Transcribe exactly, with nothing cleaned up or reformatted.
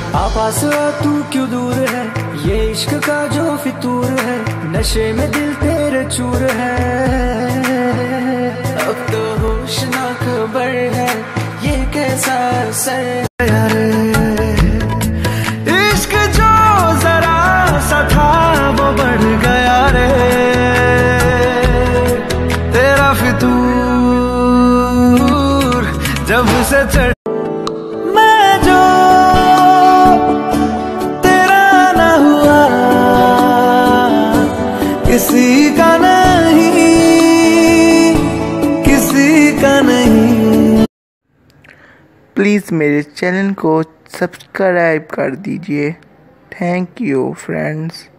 पास आ तू क्यों दूर है, ये इश्क का जो फितूर है, नशे में दिल तेरे चूर है। अब तो होश ना खबर है, ये कैसा असर यार। इश्क जो जरा सा था वो बढ़ गया रे, तेरा फितूर जब से चढ़ किसी का नहीं, किसी का नहीं। प्लीज़ मेरे चैनल को सब्सक्राइब कर दीजिए। Thank you friends.